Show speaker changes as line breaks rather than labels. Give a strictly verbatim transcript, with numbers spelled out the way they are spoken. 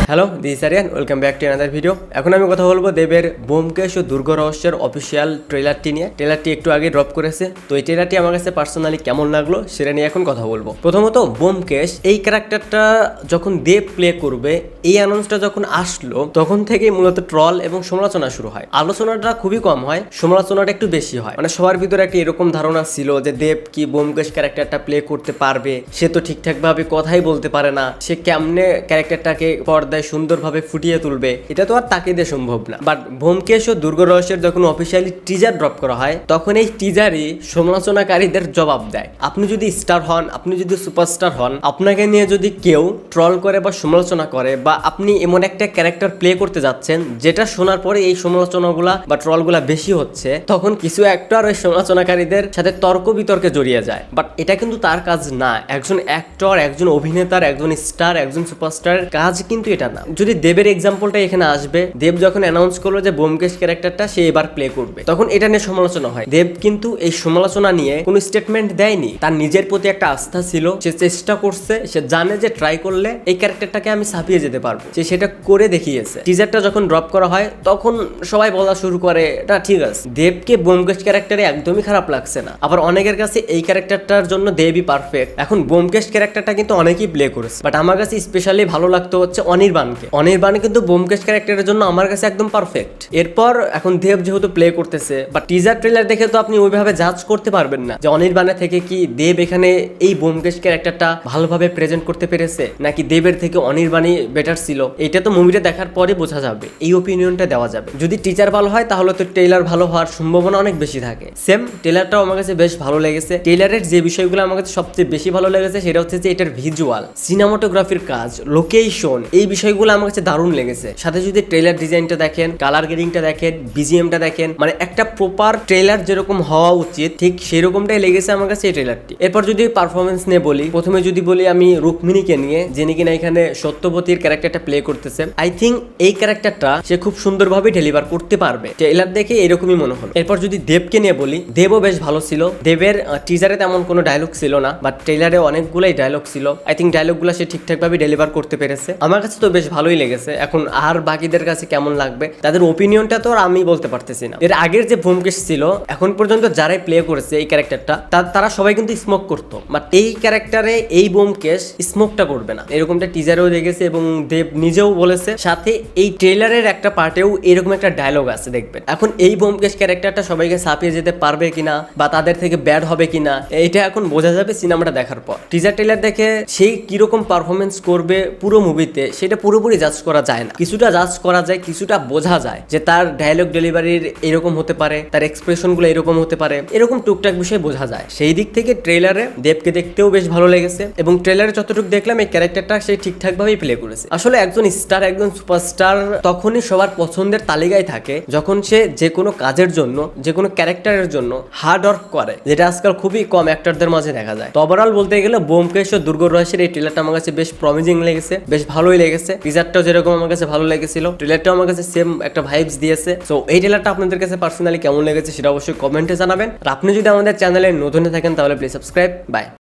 Hello this Aryan, welcome back to another video. এখন আমি কথা বলবো দেবের ব্যোমকেশ ও দুর্গ রহস্যের অফিসিয়াল ট্রেলারটি নিয়ে। ট্রেলারটি একটু আগে ড্রপ করেছে, তো এই ট্রেলারটি আমার কাছে পার্সোনালি কেমন লাগলো সেটা নিয়ে এখন কথা বলবো। প্রথমত ব্যোমকেশ এই ক্যারেক্টারটা যখন দেব প্লে করবে, এই অ্যানাউন্সটা যখন আসলো তখন থেকেই মূলত ট্রল এবং সমালোচনা শুরু হয়। আলোচনাটা খুবই কম হয়, সমালোচনাটা একটু বেশি হয়। মানে সবার ভিতরে একটা এরকম ধারণা ছিল যে দেব কি ব্যোমকেশ ক্যারেক্টারটা প্লে করতে পারবে, সে তো ঠিকঠাক ভাবে কথাই বলতে পারে না, সে কেমনে ক্যারেক্টারটাকে পর্দায় সুন্দরভাবে ফুটিয়ে তুলবে, এটা তো আর তাকে দিয়ে সম্ভব না। বাট ব্যোমকেশ ও দুর্গ রহস্যের যখন অফিসিয়ালি টিজার ড্রপ করা হয়, তখন এই টিজারই সমালোচনাকারীদের জবাব দেয়। আপনি যদি স্টার হন, আপনি যদি সুপারস্টার হন, আপনাকে নিয়ে যদি কেউ ট্রল করে বা সমালোচনা করে, বা আপনি এমন একটা ক্যারেক্টার প্লে করতে যাচ্ছেন যেটা শোনার পরে এই সমালোচনাগুলা বা ট্রলগুলা বেশি হচ্ছে, তখন কিছু অ্যাক্টর ওই সমালোচনাকারীদের সাথে তর্ক বিতর্কে জড়িয়ে যায়। বাট এটা কিন্তু তার কাজ না। একজন অ্যাক্টর, একজন অভিনেতার, একজন স্টার, একজন সুপারস্টারের কাজ কিন্তু এটা না। যদি দেবের এক্সাম্পলটা এখানে আসবে, দেব যখন অ্যানাউন্স করলো যে ব্যোমকেশ ক্যারেক্টারটা সে এবার প্লে করবে, তখন এটা নিয়ে সমালোচনা হয়। দেব কিন্তু এই সমালোচনা নিয়ে কোনো স্টেটমেন্ট দেয়নি। তার নিজের প্রতি একটা আস্থা ছিল, সে চেষ্টা করছে, সে জানে যে ট্রাই করলে এই ক্যারেক্টারটাকে আমি ছাপিয়ে যেতে পারবো, সে সেটা করে দেখিয়েছে। টিজারটা যখন ড্রপ করা হয় তখন সবাই বলা শুরু করে এটা ঠিক আছে, দেবকে ব্যোমকেশ ক্যারেক্টারে একদমই খারাপ লাগছে না। আবার অনেকের কাছে এই ক্যারেক্টারটার জন্য দেবই পারফেক্ট। এখন ব্যোমকেশ ক্যারেক্টারটা কিন্তু অনেকেই প্লে করেছে, বাট আমার কাছে স্পেশালি ভালো লাগতো হচ্ছে অনির্বাণকে। অনির্বাণ কিন্তু ব্যোমকেশ ক্যারেক্টারের জন্য আমার কাছে একদম পারফেক্ট। এরপর এখন দেব যেহেতু প্লে করতেছে, বা টিজার ট্রেলার দেখে তো আপনি ওইভাবে জাজ করতে পারবেন না যে অনির্বাণের থেকে কি দেব এখানে এই ব্যোমকেশ ক্যারেক্টারটা ভালোভাবে প্রেজেন্ট করতে পেরেছে, নাকি দেবের থেকে অনির্বাণই বেটার ছিল। এটা তো মুভিটা দেখার পরে বোঝা যাবে, এই ওপিনিয়নটা দেওয়া যাবে। যদি টিচার ভালো হয় তাহলে তো ট্রেলার ভালো হওয়ার সম্ভাবনা অনেক বেশি থাকে। সেম ট্রেলারটাও আমার কাছে বেশ ভালো লেগেছে। ট্রেলারের যে বিষয়গুলো আমার কাছে সবচেয়ে বেশি ভালো লেগেছে সেটা হচ্ছে যে এটার ভিজুয়াল, সিনেমাটোগ্রাফির কাজ, লোকেশন, এই বিষয়গুলো আমার কাছে দারুণ লেগেছে। সাথে যদি ট্রেলার ডিজাইনটা দেখেন, কালার গ্রেডিংটা দেখেন, বিজিএমটা দেখেন, মানে একটা প্রপার ট্রেলার যেরকম হওয়া উচিত ঠিক সেরকমটাই লেগেছে আমার কাছে এই ট্রেলারটি। এরপর যদি পারফরমেন্স নিয়ে বলি, প্রথমে যদি বলি আমি রুক্মিণীকে নিয়ে, যিনি কিনা এখানে সত্যবতীর ক্যারেক্টারটা প্লে করতেছে, আই থিঙ্ক এই ক্যারেক্টারটা সে খুব সুন্দরভাবে ডেলিভার করতে পারবে। ট্রেলার দেখে এরকমই মনে হলো। এরপর যদি দেবকে নিয়ে বলি, দেবও বেশ ভালো ছিল। দেবের টিজারে তেমন কোনো ডায়লগ ছিল না, বাট ট্রেলারে অনেকগুলাই ডায়লগ ছিল। আই থিঙ্ক ডায়লগগুলো সে ঠিকঠাক ভাবে ডেলিভার করতে পেরেছে। আমার কাছে তো বেশ ভালোই লেগেছে। এখন আর বাকিদের কাছে কেমন লাগবে, তাদের ওপিনিয়নটা তো আর আমি বলতে পারতেছি না। এর আগের যে ব্যোমকেশ ছিল, এখন পর্যন্ত যারাই প্লে করেছে এই ক্যারেক্টারটা, তারা সবাই কিন্তু স্মোক করতো, বাট এই ক্যারেক্টারে এই ব্যোমকেশ স্মোকটা করবে না, এরকমটা টিজারেও দেখেছে এবং দেব নিজেও বলেছে। সাথে এই ট্রেলারের একটা পার্টেও এরকম একটা ডায়লগ আছে, দেখবেন। এখন এই ব্যোমকেশ ক্যারেক্টারটা সবাইকে ছাপিয়ে যেতে পারবে কিনা বা তাদের থেকে ব্যাড হবে কিনা, এটা এখন বোঝা যাবে সিনেমাটা দেখার পর। টিজার ট্রেলার দেখে সেই কিরকম পারফরমেন্স করবে পুরো মুভিতে সেটা পুরোপুরি জাজ করা যায় না। কিছুটা জাজ করা যায়, কিছুটা বোঝা যায় যে তার ডায়লগ ডেলিভারির এরকম হতে পারে, তার এক্সপ্রেশন গুলো এরকম হতে পারে, এরকম টুকটাক বিষয় বোঝা যায়। সেই দিক থেকে ট্রেলারে দেবকে দেখতেও বেশ ভালো লেগেছে এবং ট্রেলারে যতটুকু দেখলাম এই ক্যারেক্টারটা সে ঠিকঠাক ভাবেই প্লে করেছে। আসলে একজন স্টার, একজন সুপারস্টার তখনই সবার পছন্দের তালিকায় থাকে যখন সে যে কোনো কাজের জন্য, যে কোনো ক্যারেক্টারের জন্য হার্ড ওয়ার্ক করে, যেটা আজকাল খুবই কম অ্যাক্টরদের মাঝে দেখা যায়। তো ওভারঅল বলতে গেলে ব্যোমকেশ ও দুর্গ রহস্যের এই ট্রেলারটা আমার কাছে বেশ প্রমিজিং লেগেছে, বেশ ভালোই লেগেছে। টিজারটাও যেরকম আমার কাছে ভালো লেগেছিল, ট্রেলারটাও আমার কাছে সেম একটা ভাইবস দিয়েছে। সো এই ট্রেলারটা আপনাদের কাছে পার্সোনালি কেমন লেগেছে সেটা অবশ্যই কমেন্টে জানাবেন। আর আপনি যদি আমাদের চ্যানেলে নতুন থাকেন তাহলে প্লিজ সাবস্ক্রাইব। বাই।